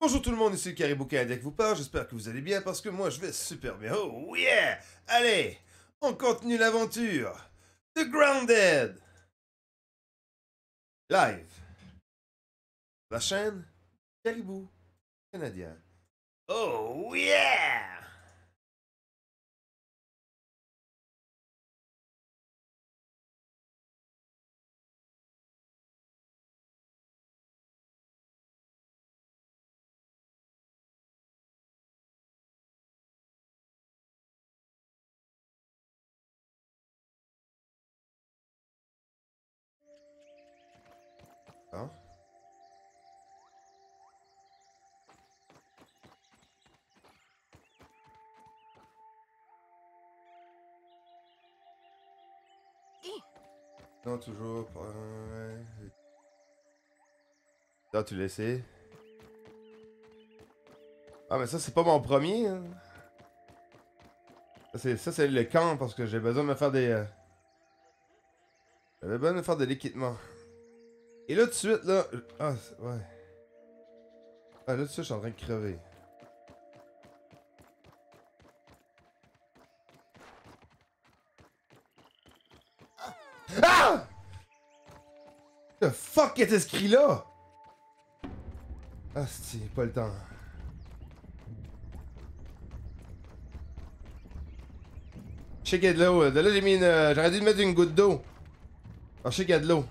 Bonjour tout le monde, ici le Caribou Canadien qui vous parle, j'espère que vous allez bien parce que moi je vais super bien. Oh yeah! Allez, on continue l'aventure! The Grounded! Live! La chaîne Caribou Canadien. Oh yeah! Hein? Non, toujours pas. Ah, tu l'as essayé? Ah, mais ça, c'est pas mon premier. Hein. Ça, c'est le camp parce que j'ai besoin de me faire des. J'avais besoin de me faire de l'équipement. Et là, tout de suite, là. Ah, ouais. Ah, là, tout de suite, je suis en train de crever. Ah! The fuck est ce cri-là? Ah, c'est pas le temps. Je sais qu'il y a de l'eau. De là, j'ai mis une. J'aurais dû mettre une goutte d'eau. Ah, je sais qu'il y a de l'eau.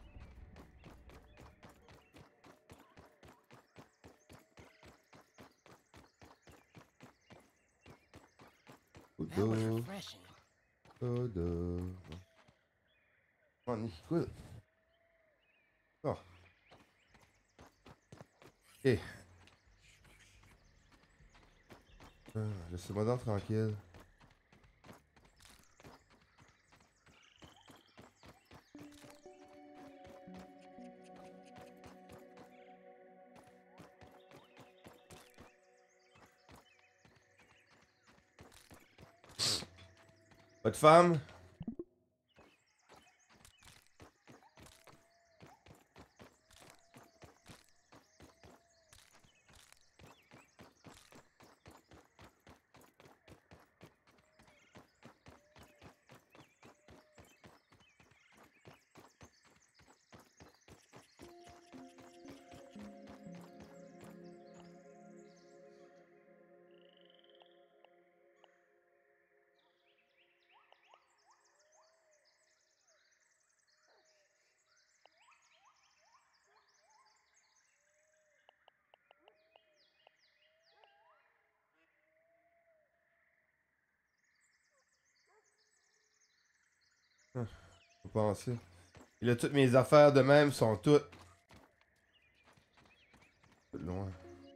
Goutte d'eau. Goutte d'eau. On y écoute. Oh. Ok. Laissez-moi donc tranquille. Votre femme? Ah, faut penser. Et là, toutes mes affaires de même sont toutes loin.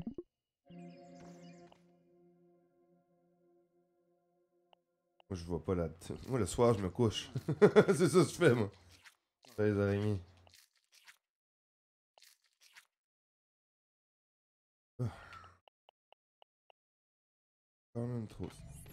Moi, je vois pas là. Moi, le soir, je me couche. C'est ça que je fais, moi. Les araignées. Ah, quand même trop.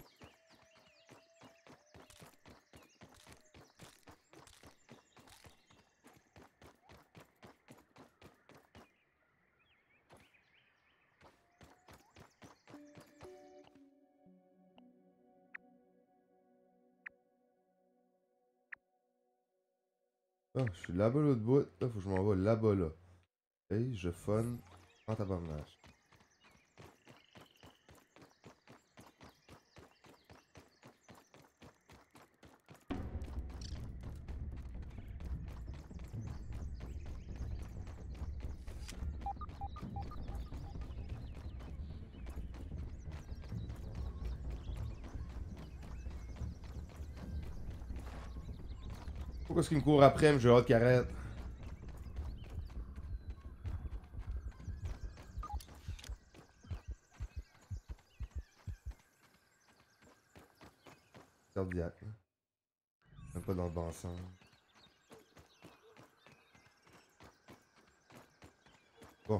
Ah, je suis là-bas l'autre bout. Là, faut que je m'en vais là-bas, là. Hey, je fun en tabarnak. Pourquoi est-ce qu'il me court après, mais j'ai hâte qu'il arrête? Cardiaque, là. Même pas dans le bon sens. Bon.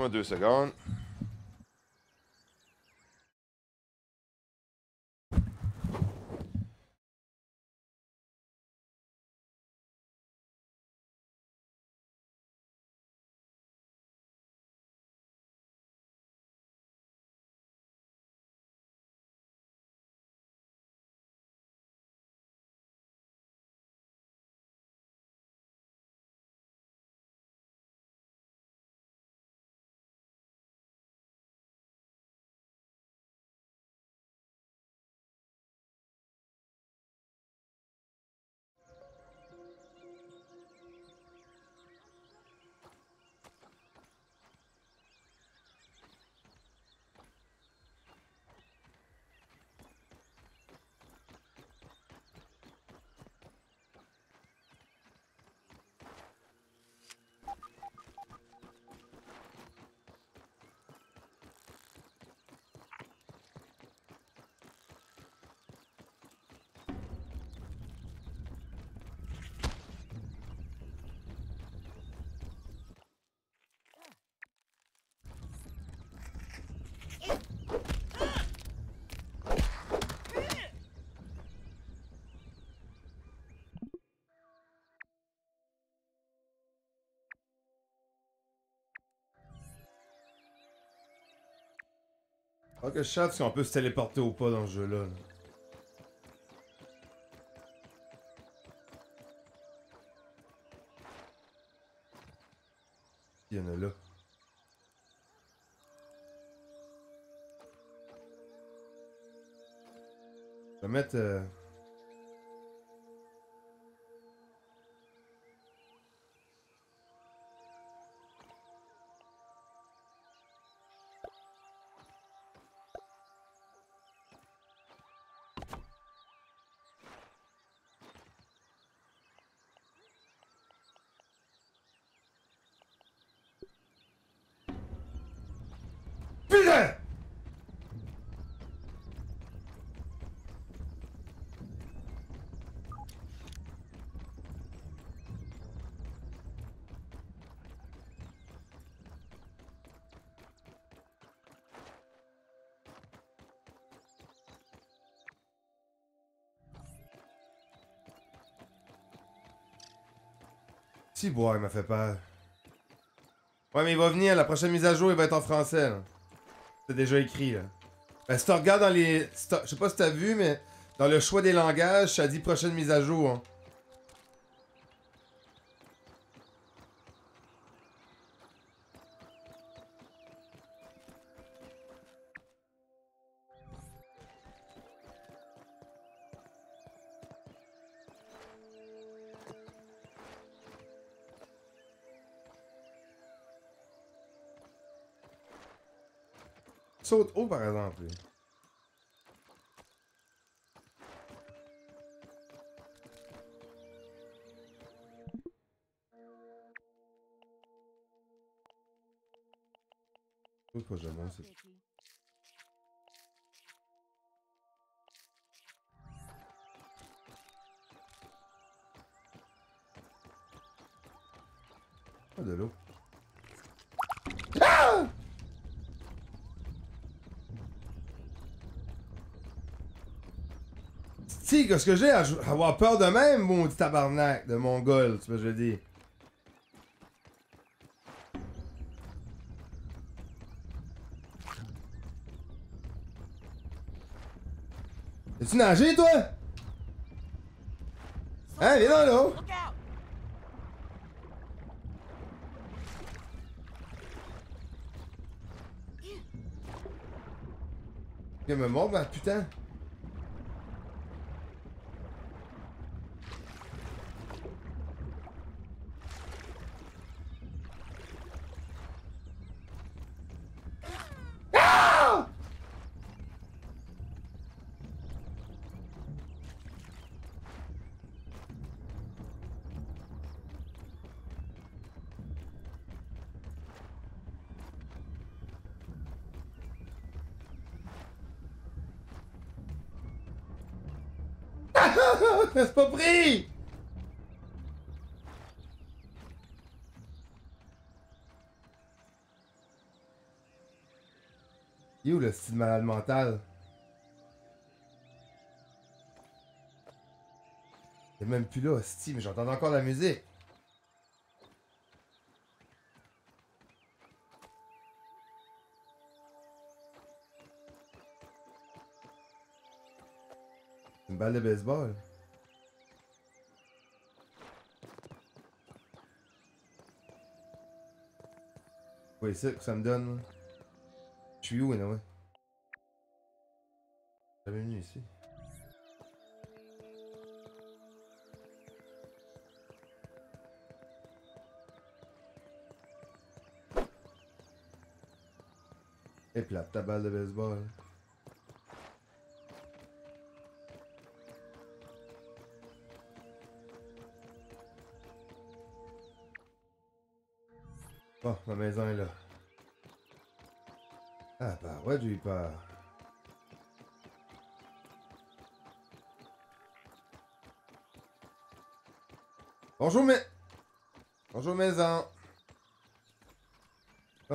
Donne-moi 2 secondes. Faut que je sache si on peut se téléporter ou pas dans ce jeu-là. Là. Il y en a là. Je vais mettre... Putain! Si, bois, il m'a fait peur. Ouais, mais il va venir, la prochaine mise à jour, il va être en français, là. C'est déjà écrit, là. Ben, si tu regardes dans les... je sais pas si t'as vu, mais dans le choix des langages, ça dit prochaine mise à jour. Hein. Saute haut, par exemple. Saute pas jamais, c'est... Pas de l'eau. Ah! Si, qu'est-ce que j'ai à avoir peur de même, mon petit tabarnak de mongol, tu vois, je dis. As-tu nagé, toi? Hein, viens dans l'eau! Il me montre, ma putain! C'est pas pris! Il est où le style malade mental? Il est même plus là, hostie, mais j'entends encore la musique. Une balle de baseball. Oui, c'est ça que ça me donne. Là. Je suis où, ouais? J'avais venu ici. Et plate, ta balle de baseball. Bon, ma maison est là. Ah bah ouais, j'ai eu peur. Bonjour, mais... Bonjour, maison. Oh.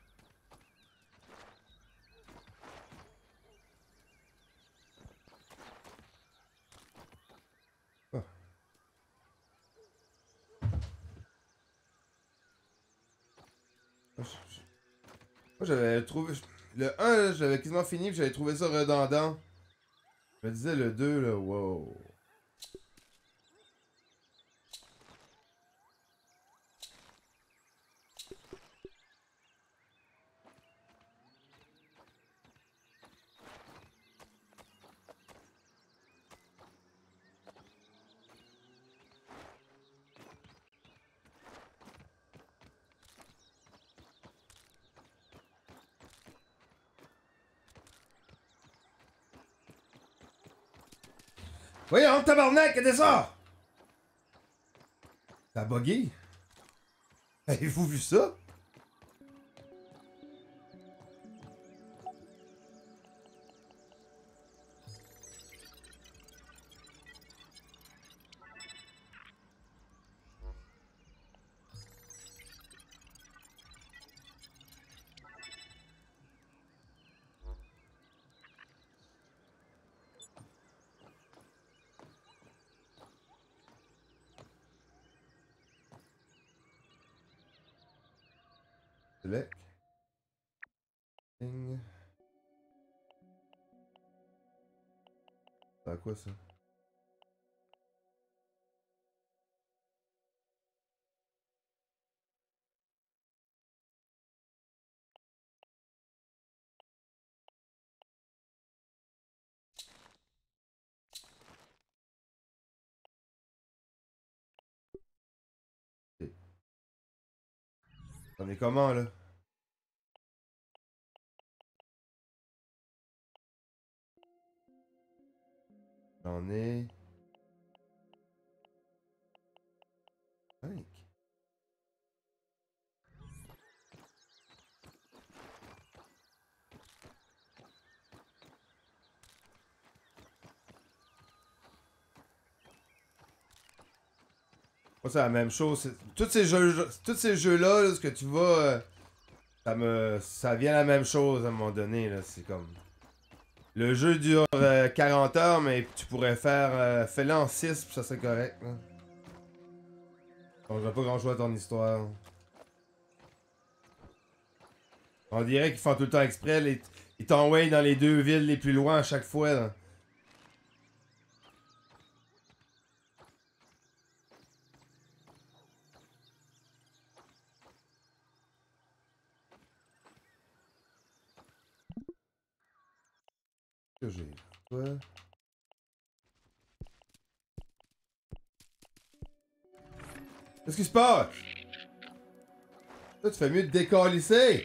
Oh. Moi, j'avais trouvé... Le 1, j'avais quasiment fini, puis j'avais trouvé ça redondant. Je me disais, le 2, là, wow. Voyons, tabarnak, qu'est-ce que c'est ça? T'as bugué? Avez-vous vu ça? Select. Ding. C'est à quoi ça? Ok. On est comment là? J'en ai... 5. Moi, c'est la même chose. Tous ces jeux-là, là, ce que tu vas... ça vient la même chose à un moment donné, là. C'est comme... Le jeu dure 40 heures, mais tu pourrais faire... fais-le en 6, puis ça serait correct, là. Donc, j'ai pas grand-chose à ton histoire. On dirait qu'ils font tout le temps exprès. Ils t'envoient dans les 2 villes les plus loin à chaque fois, là. Que j'ai... Quoi? Qu'est-ce qui se passe? Là, tu fais mieux de décalisser.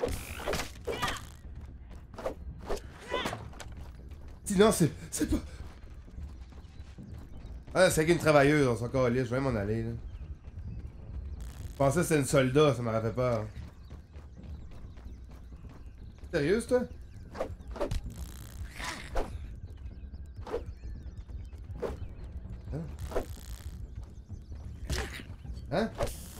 Sinon, c'est pas... Ah, c'est qu'une travailleuse, on s'en calisse, je vais m'en aller, là. Je pensais que c'était une soldat, ça m'aurait fait peur. Sérieuse, toi? Hein? Hein?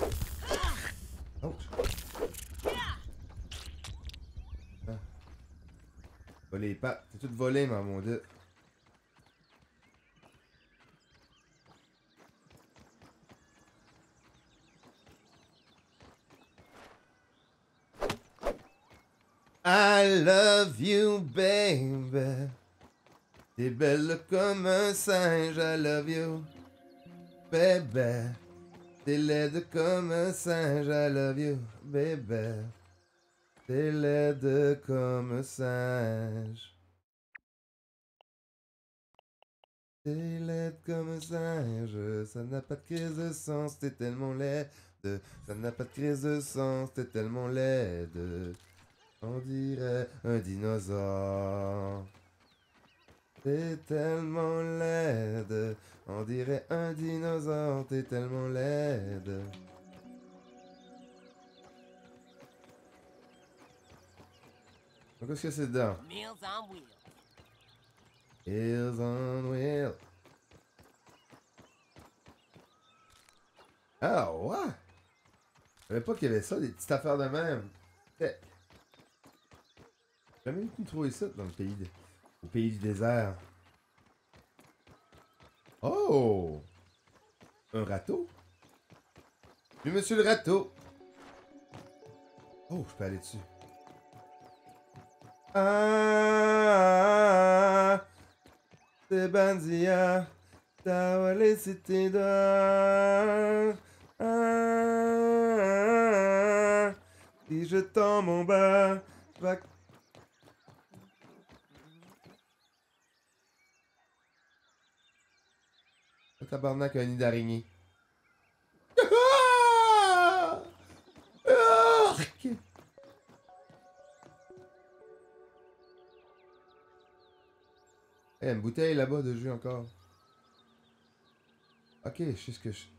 Ouch. Ah. Voler les pattes. C'est tout volé, ma maudite. I love you, baby. T'es belle comme un singe, I love you, baby. T'es laide comme un singe, I love you, baby. T'es laide comme un singe. T'es laide comme un singe, ça n'a pas de crise de sens, t'es tellement laide. Ça n'a pas de crise de sens, t'es tellement laide. On dirait un dinosaure. T'es tellement laide. On dirait un dinosaure, t'es tellement laide. Donc, qu'est-ce que c'est dedans? Meals on wheels. Heels on wheel. Ah ouais! Je savais pas qu'il y avait ça, des petites affaires de même. J'ai jamais pu trouver ça dans le pays au pays du désert. Oh! Un râteau? Oui, monsieur le râteau! Oh, je peux aller dessus. Ah! C'est Bandia! T'as volé c'était dehors! Ah! Si je tombe en bas, je vais... Oh, tabarnak, un nid d'araignée. Ah! Arc! Eh, une bouteille là-bas de jus encore. Ok, je sais ce que je...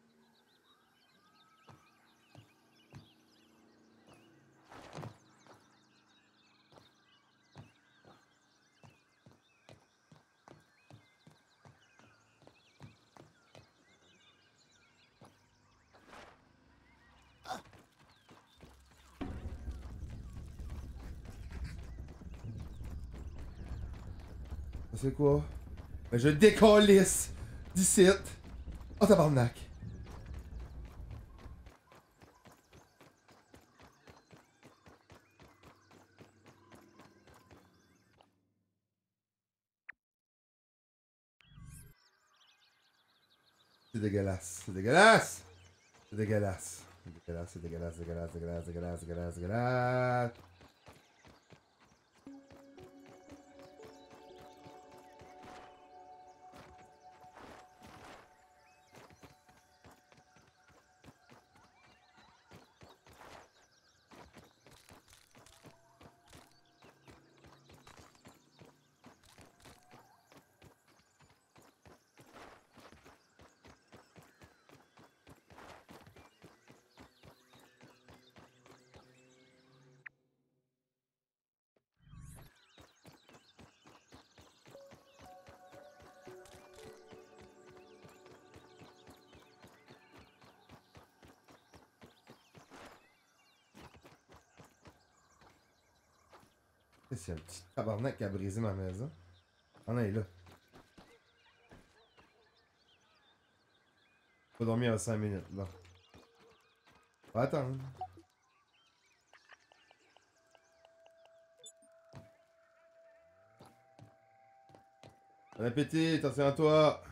C'est quoi? Ben, je décalisse d'ici. Oh, tabarnak. C'est dégueulasse. C'est dégueulasse. C'est dégueulasse. C'est dégueulasse, c'est dégueulasse, dégueulasse, dégueulasse, dégueulasse, dégueulasse, dégueulasse. C'est un petit tabarnak qui a brisé ma maison. On est là. Faut dormir à 5 minutes. Bon. On va attendre. Bon appétit, attention à toi.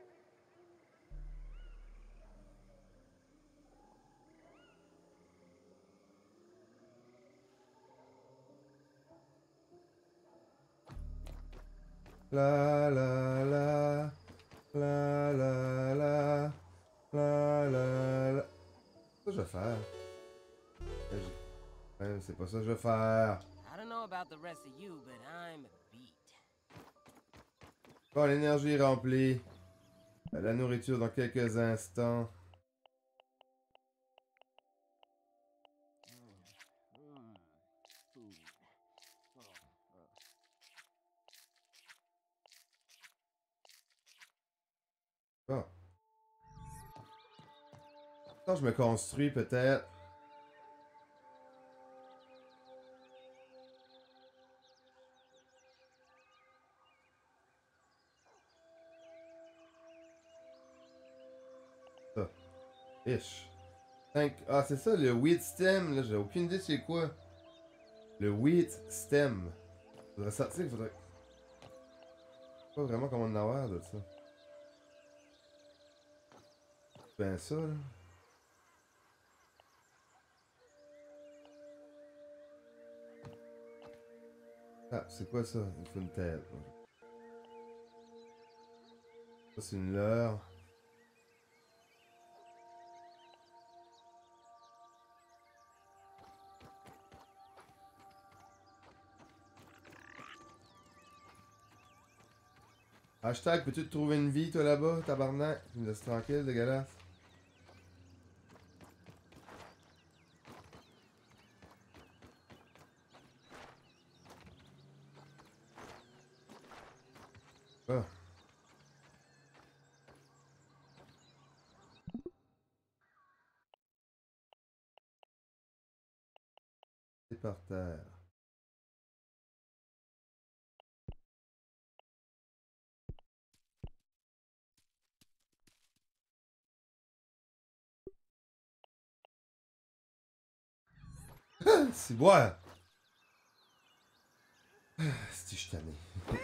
La la la. La la la. La la la. C'est ça que je vais faire. Ouais, c'est pas ça que je vais faire. I don't know about the rest of you, but I'm beat. Bon, l'énergie est remplie. La nourriture dans quelques instants. Food. Bon. Attends, je me construis peut-être. Ish. Ah, c'est ça, le wheat stem, là, j'ai aucune idée c'est quoi. Le wheat stem. Faudrait sortir, faudrait... Pas vraiment comment en avoir de ça. Ben ça, là. Ah, c'est quoi ça? Il faut une tête. Ça, c'est une leurre. Hashtag, peux-tu te trouver une vie, toi, là-bas, tabarnak? Tu me laisses tranquille, dégueulasse. Ah. C'est par terre. C'est boire. Si je tanné.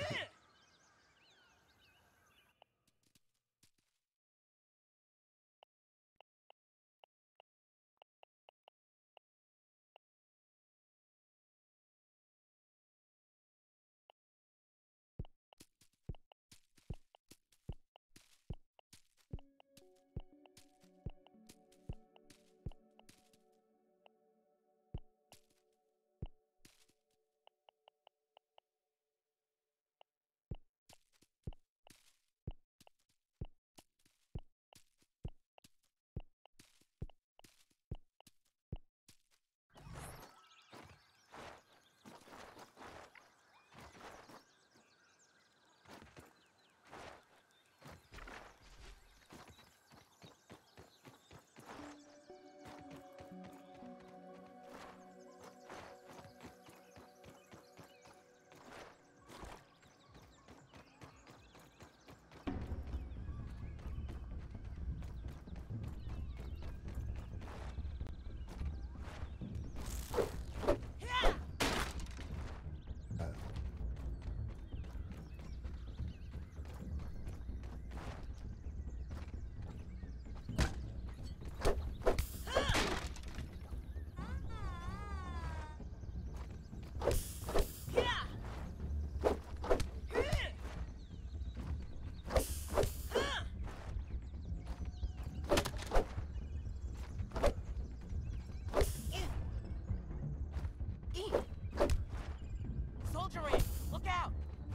Soldier in! Look out!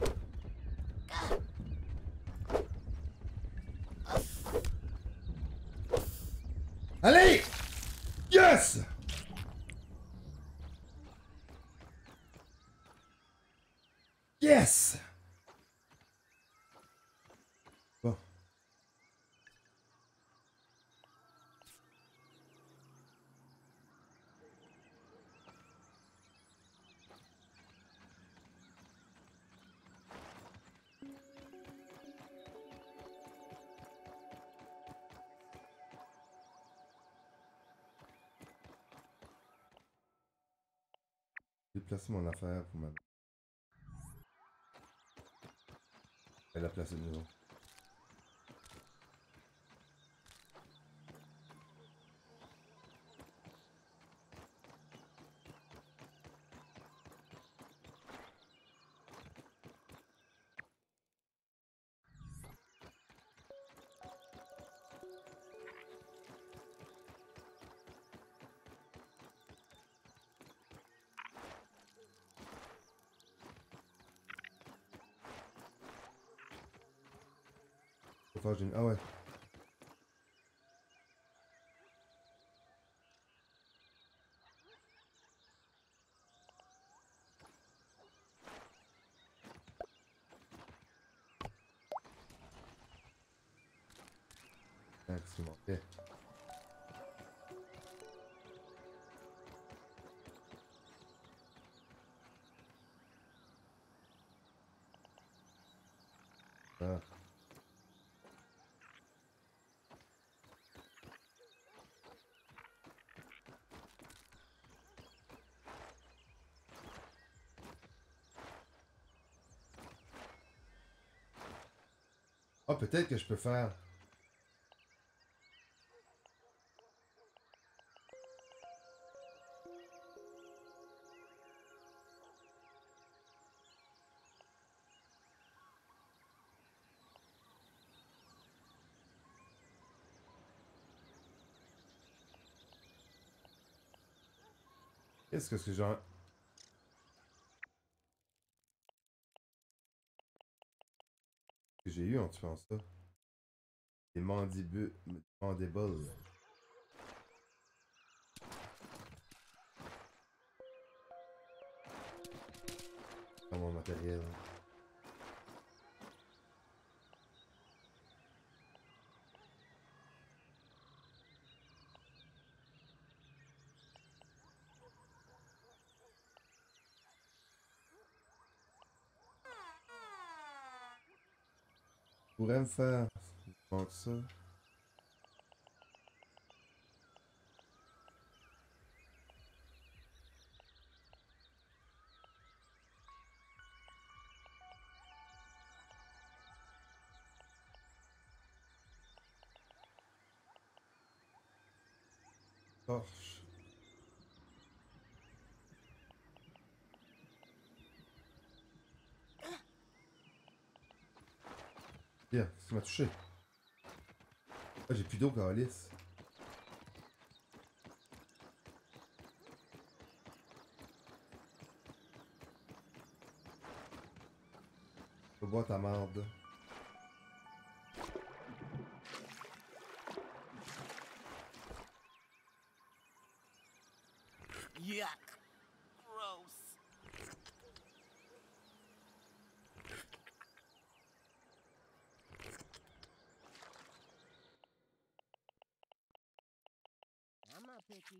Allez! Yes! Yes! Bon. Déplacer mon affaire pour ma... Elle a placé de nouveau. Faut faire une... Ah ouais. Excellent. Ok. Ah. Ah, peut-être que je peux faire. Qu'est-ce que genre. Que j'ai eu en tuant ça? Des mandibules. Mandibles. Dans mon matériel. Je pourrais me faire. Donc ça. Torche. Bien, ça m'a touché. Ah, j'ai plus d'eau, calice. Faut boire ta marde. Yuck. Gross. I'm not picky.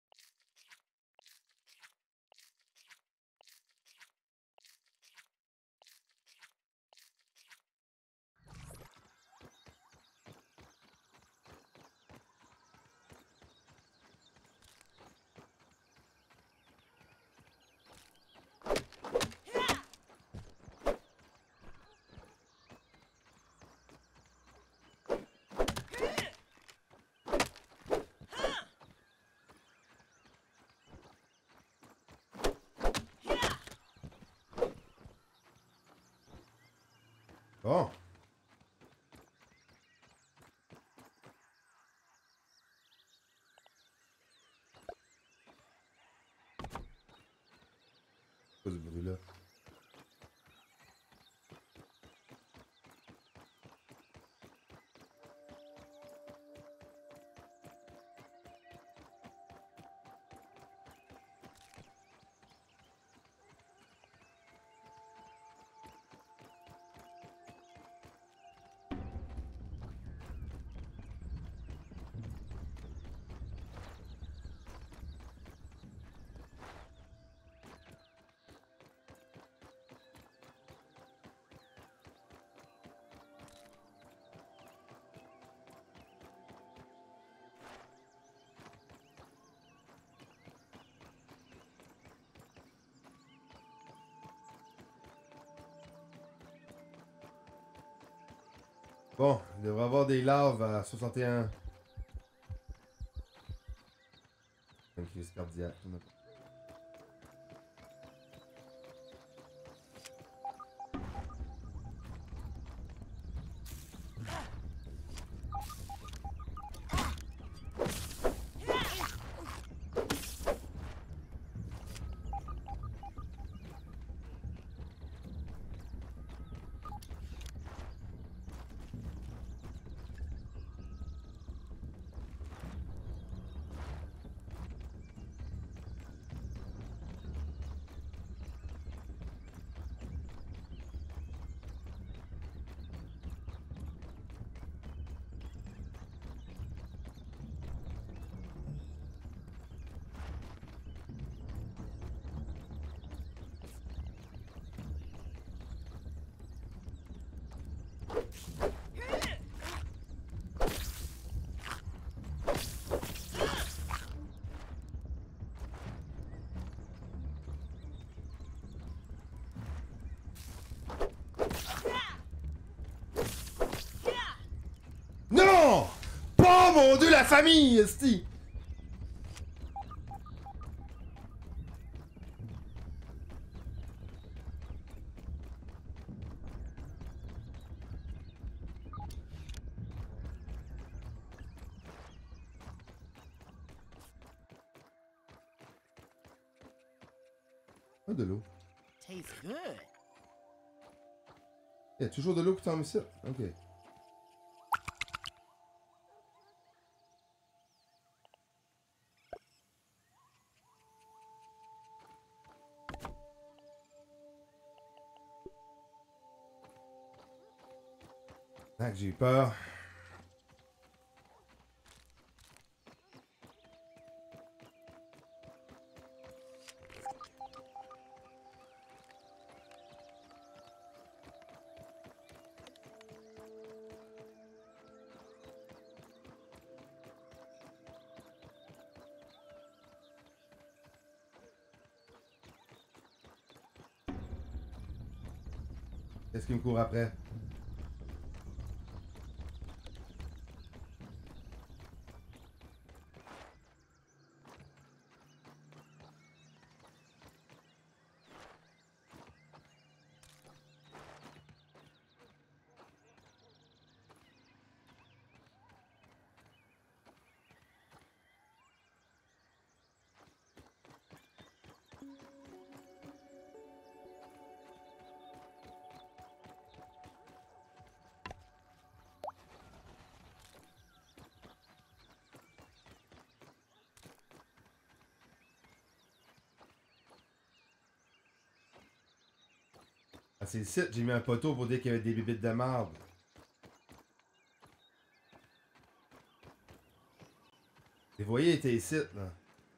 Bon. Pas ce bruit-là. Bon, il devrait y avoir des larves à 61. Une crise cardiaque. mon dieu, la famille, esti! Ah, de l'eau. Tastes good. Il y a toujours de l'eau qui tombe ici. Ok. Ah, que j'ai eu peur. Qu'est-ce qui me court après? Ah, c'est le site, j'ai mis un poteau pour dire qu'il y avait des bébites de marde. Les voyez étaient ici, là.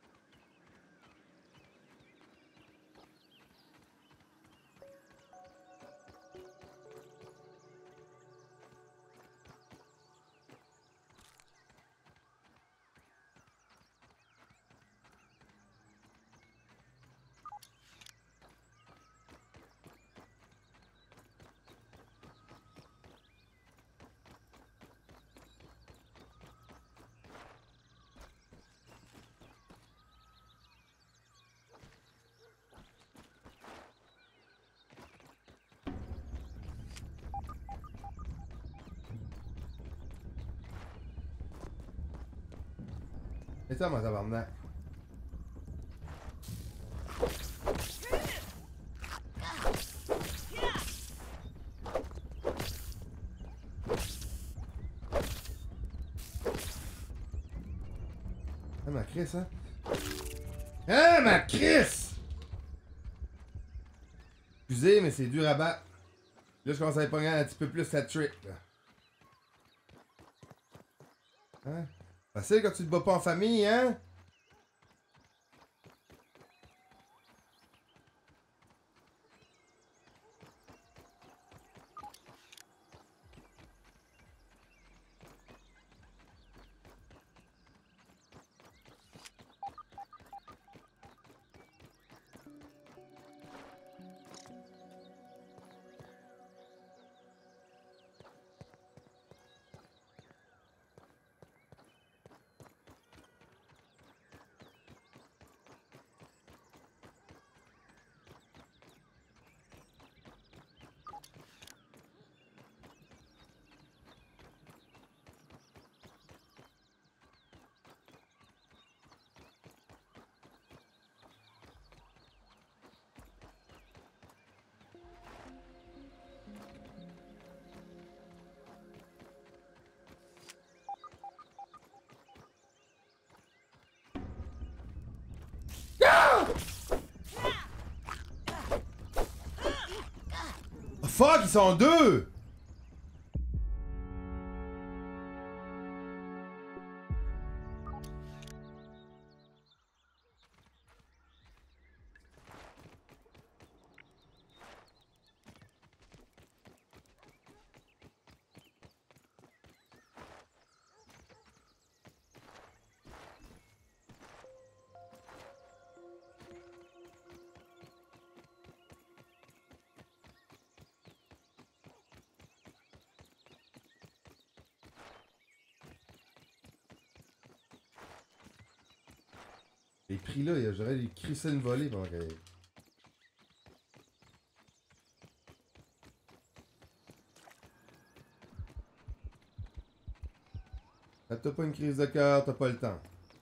Et ça, mon tabarnak. Ah, ma Chris, hein? Ah, ma Chris! Excusez, mais c'est dur à battre. Là, je commence à pogner un petit peu plus la trick, là. Hein? Facile quand tu te bats pas en famille, hein? Oh, fuck, ils sont deux! Les prix là, j'aurais lui crissé une volée pendant qu'elle. T'as pas une crise de cœur, t'as pas le temps.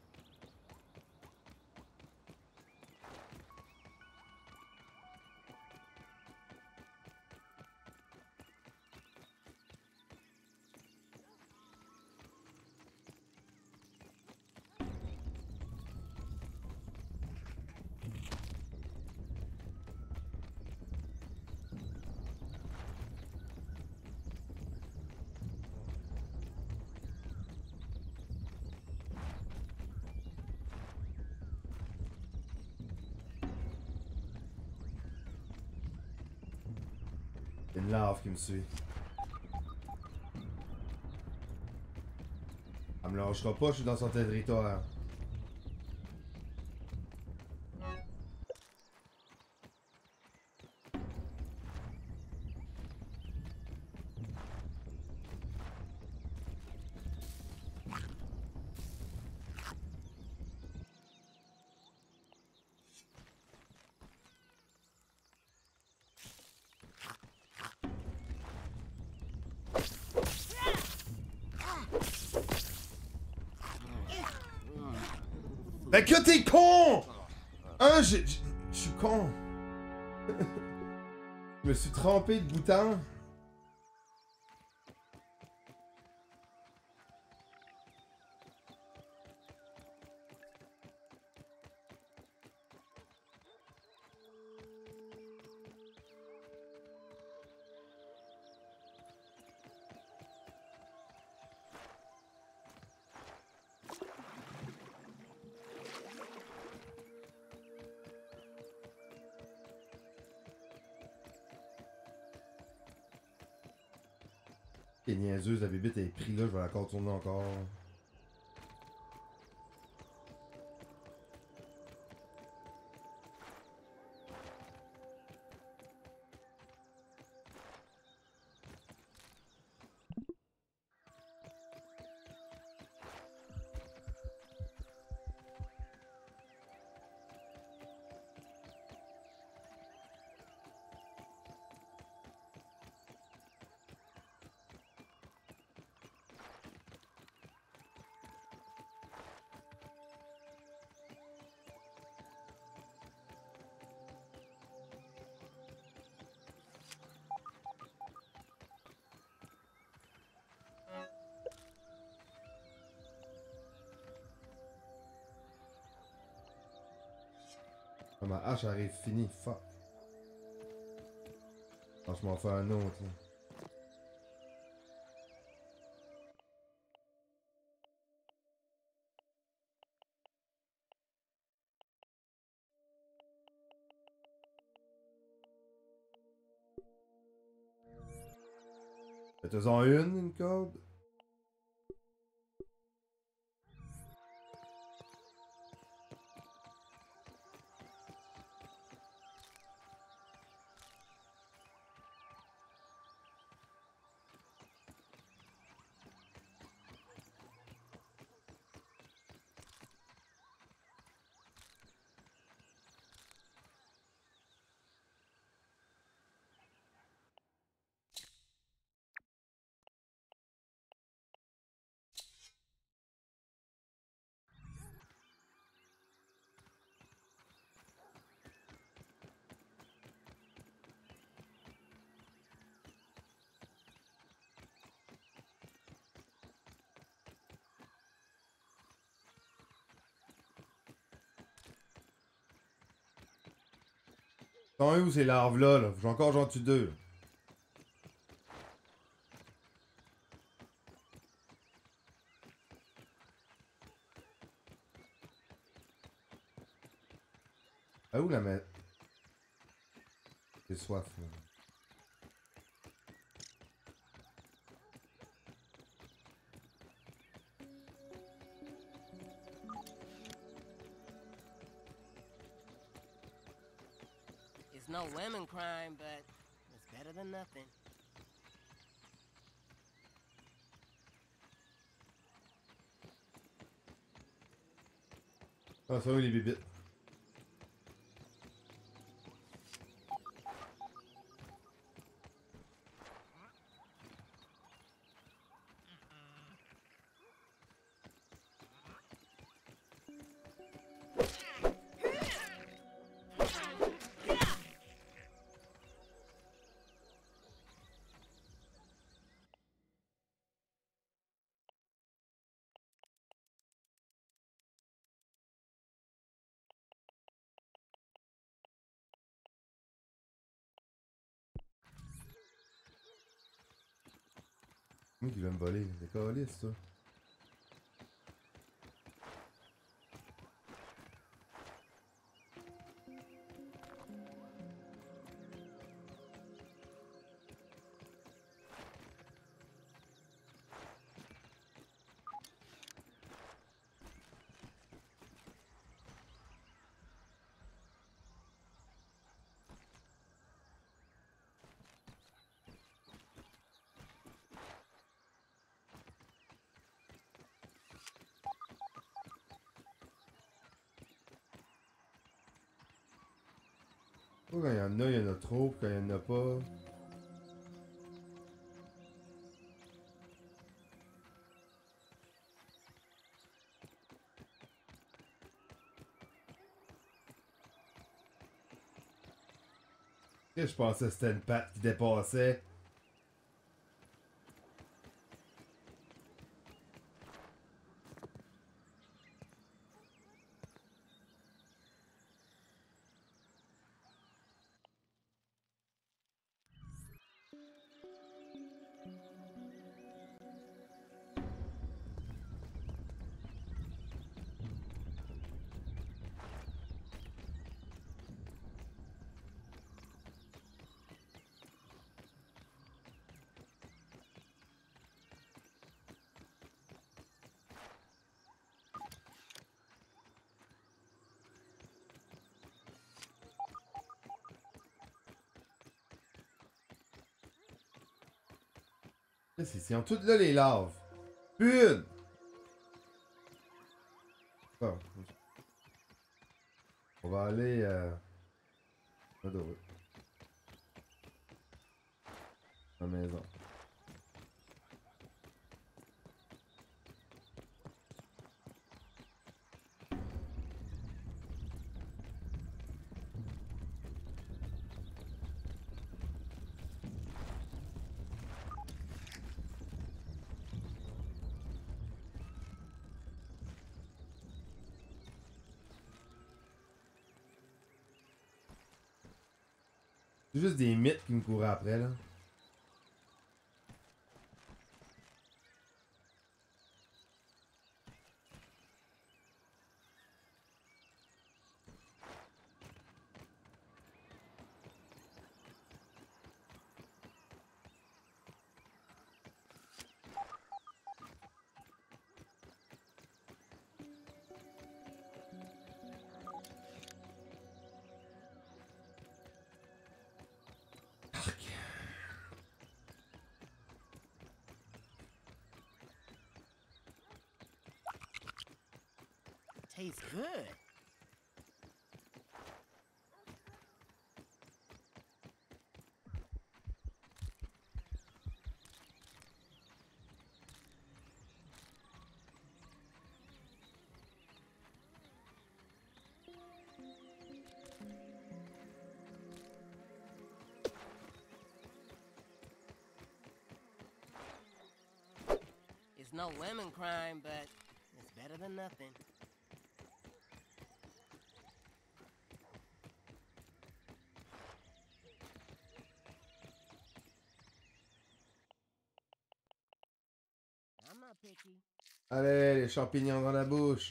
C'est une larve qui me suit. Elle me lâchera pas, je suis dans son territoire. Ben que t'es con! Hein, je suis con. Je me suis trompé de bouton. T'es niaiseuse, la bébite est pris là, je vais la contourner encore. Ah, ma hache arrive finie, fuck. Ah, je m'en fais un autre là. Faites-en une corde. T'en es où ces larves là? J'ai encore j'en tue deux. Là. Ah où la mettre? J'ai soif là. It's no lemon crime, but it's better than nothing. Ah, ça va les bébites. Moi qui veut me voler, c'est caliste ça. Quand il y en a, il y en a trop, puis quand il y en a pas. Je pensais que c'était une patte qui dépassait. C'est en tout là les laves. Pune! Bon. On va aller à la maison. C'est juste des mythes qui me couraient après là. Tastes good. It's no lemon crime, but it's better than nothing. I'm not picky. Allez, les champignons dans la bouche.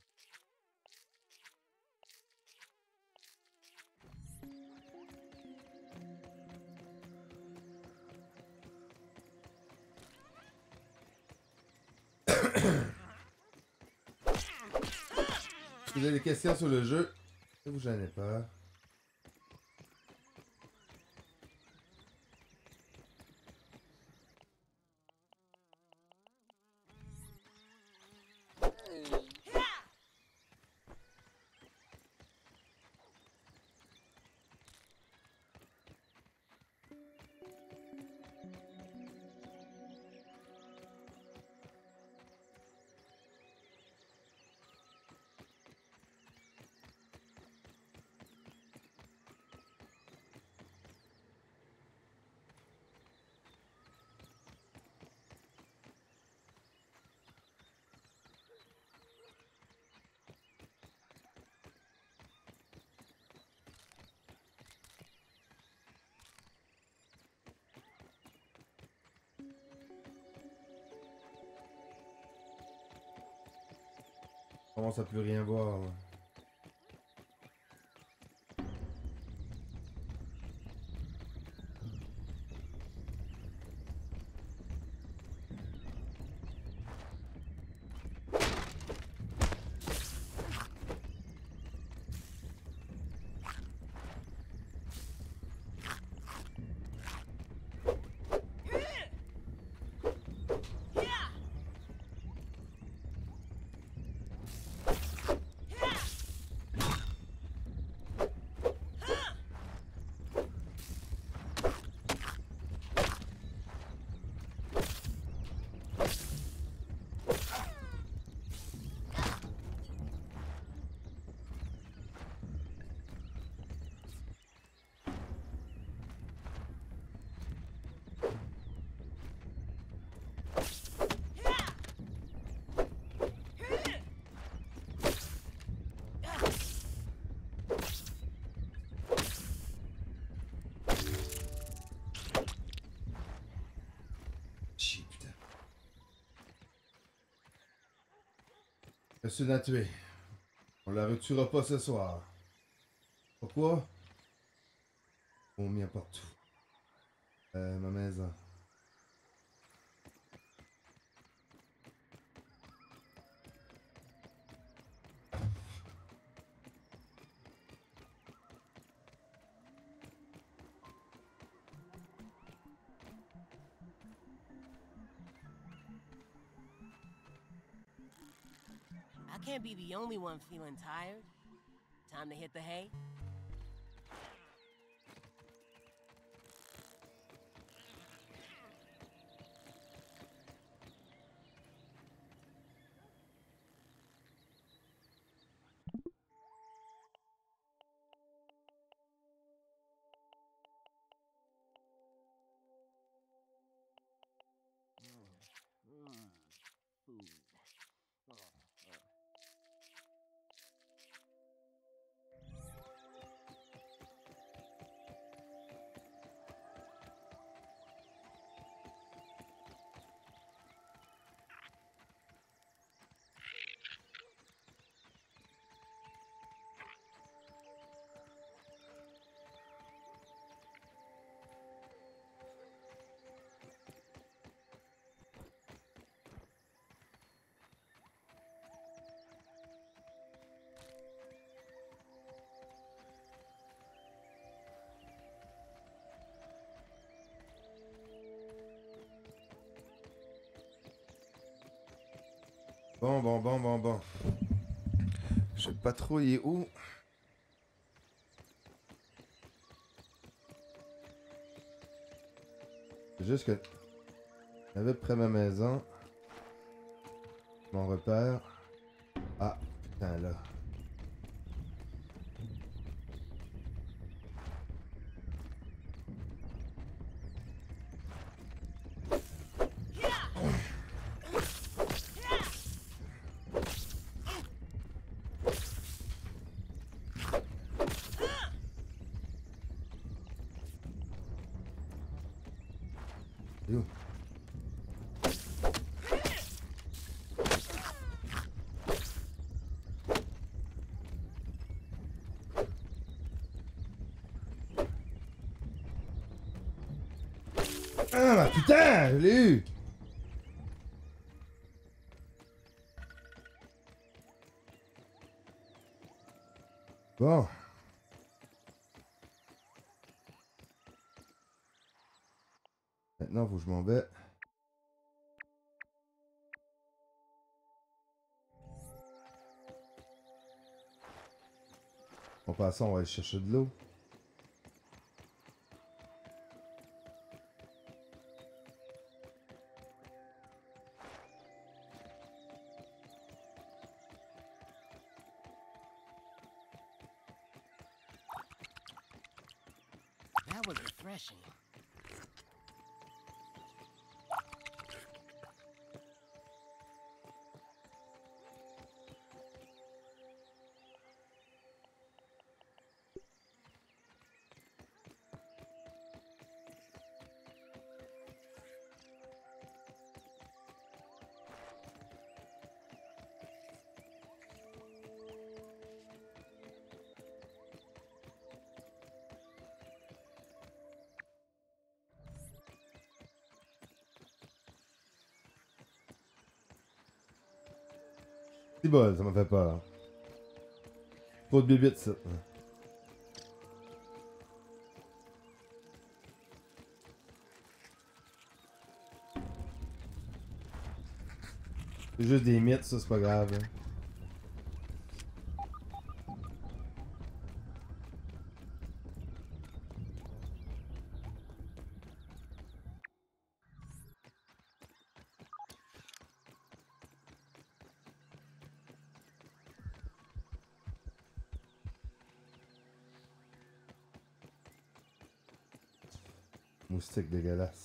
Si vous avez des questions sur le jeu, ne vous gênez pas. commence à plus rien voir. Là. Monsieur l'a tué. On la retuera pas ce soir. Pourquoi? On m'y apporte tout. Ma maison. I can't be the only one feeling tired. Time to hit the hay? Food. Bon. Je sais pas trop il est où. C'est juste que... J'avais près de ma maison. Mon repère. Ah, putain là. Yo. Ah bah putain, je l'ai eu. Bon. Maintenant, faut que je m'en vais. En passant, on va aller chercher de l'eau. That was refreshing. C'est bol, ça m'a fait peur. Trop de bébites, ça. C'est juste des mythes, ça, c'est pas grave. Hein. Moustique dégueulasse.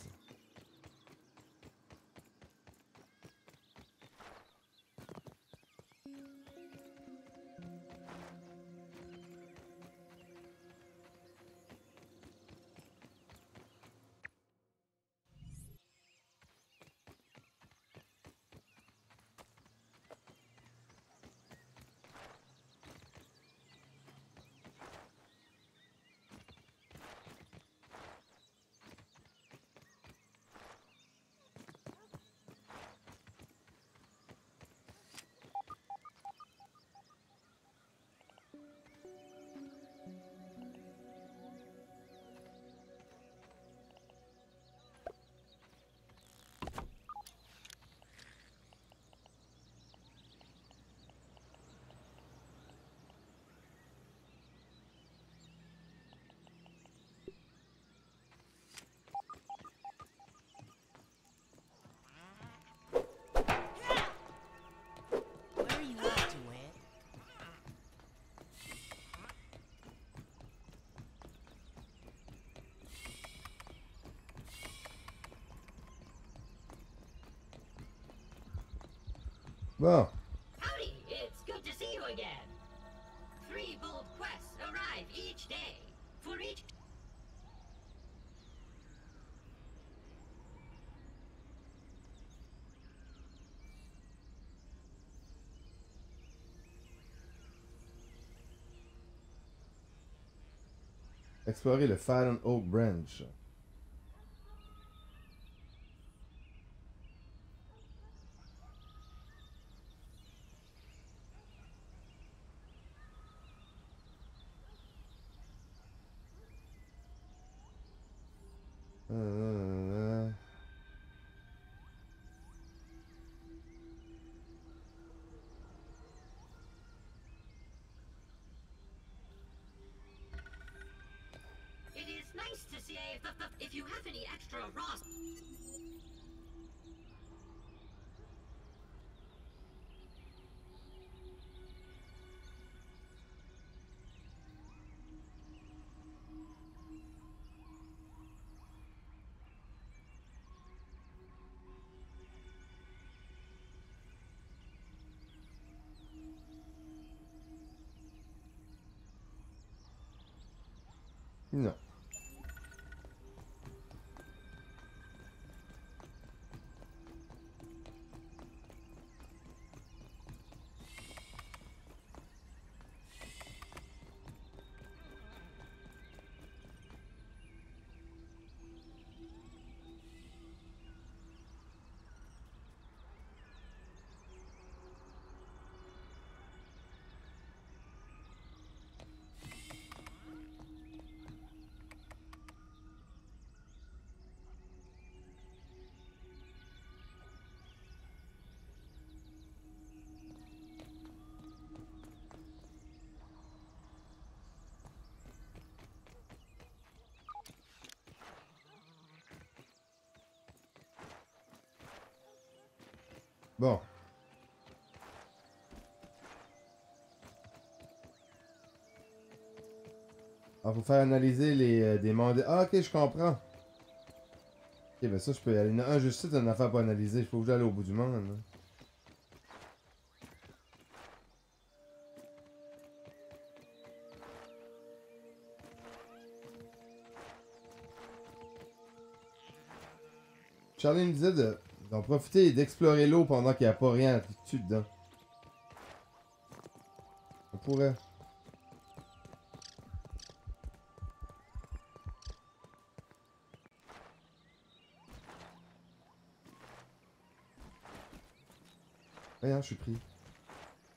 Where are you off to, Ant? Bon. Howdy, it's good to see you again. 3 bold quests arrive each day. For each... Explorer le Fallen Oak Branch. It is nice to see if you have any extra raw... Non. Bon. Alors, faut faire analyser les des mandats. Ah, ok, je comprends. Ok, ben ça, je peux y aller. Non, un juste c'est une affaire pour analyser. Il faut que j'aille au bout du monde. Hein. Charlie me disait d'en profiter et d'explorer l'eau pendant qu'il n'y a pas rien dessus dedans. On pourrait. Voyons, je suis pris.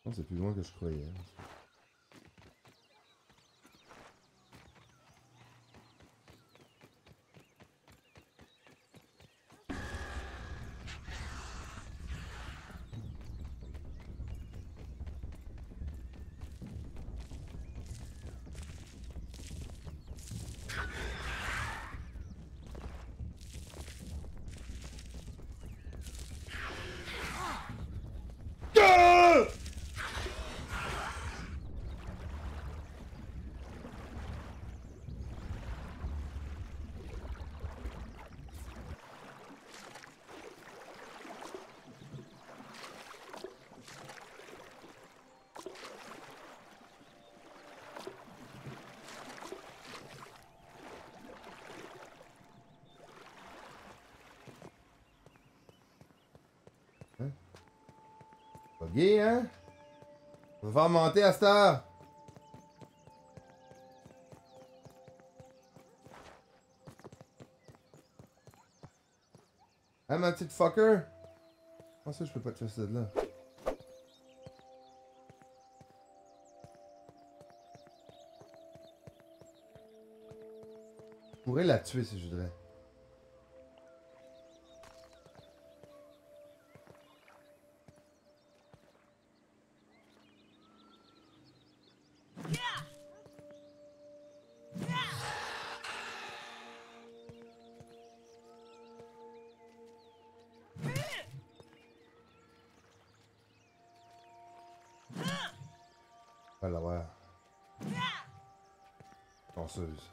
Non, c'est plus loin que je croyais. Hein? Pas gay, hein? On va faire monter à cette heure. Hein, ma petite fucker? Comment ça, je peux pas te faire ça de là? Je pourrais la tuer si je voudrais. On va l'avoir. Danseuse.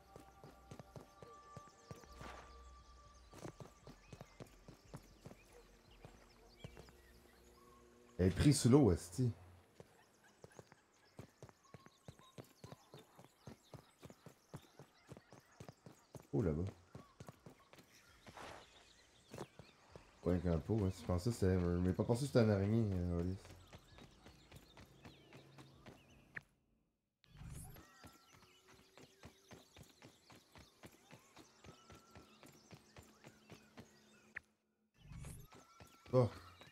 Elle est prise sous l'eau, esti. Oh, là-bas. Ouais, avec un pot, ouais. Je pensais que c'était... Mais pas pensé que c'était un araignée, Alice. Oh.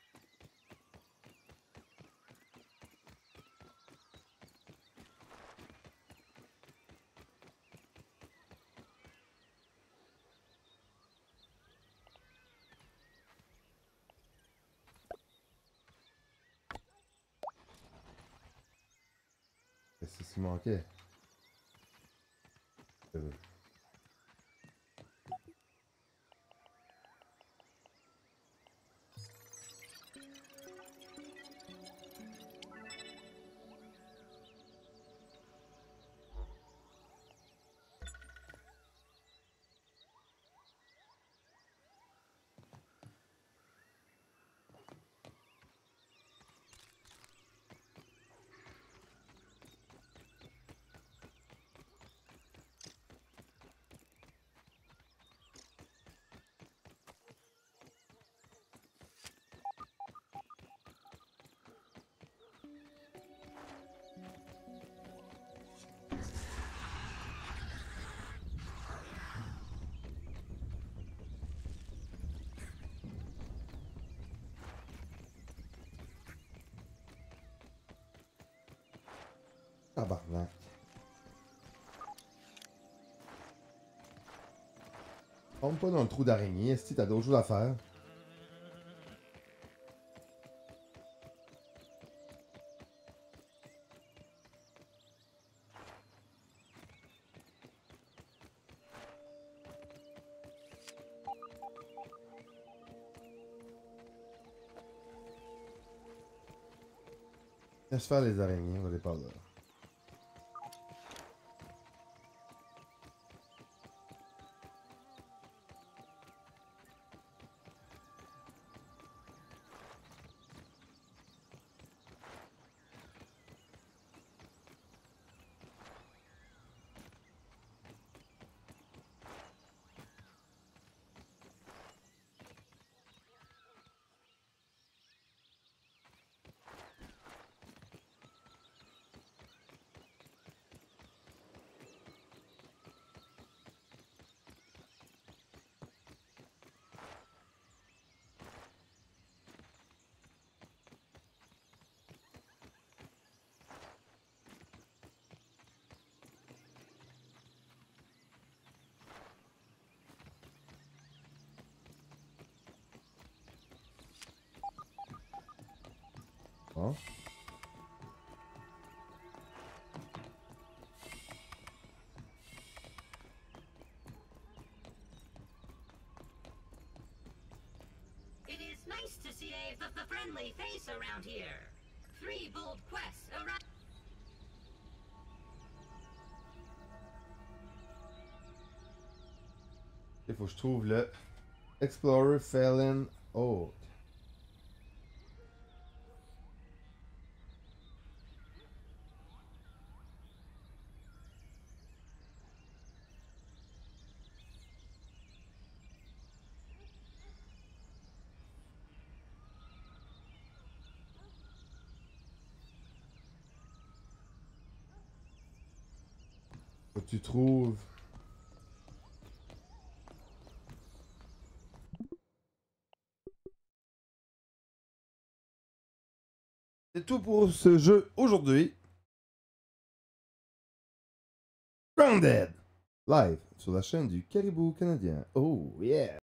Qu'est-ce qui manquait? Tabarnak. Tombe pas dans le trou d'araignée, est-ce que t'as d'autres choses à faire? Laisse faire les araignées, on va les par là. Bon. It is nice to see a friendly face around here. 3 bold quests arrive. Il faut que je trouve le Explorer Felon Oath. Faut que tu trouves. C'est tout pour ce jeu aujourd'hui. Grounded! Live sur la chaîne du Caribou Canadien. Oh yeah!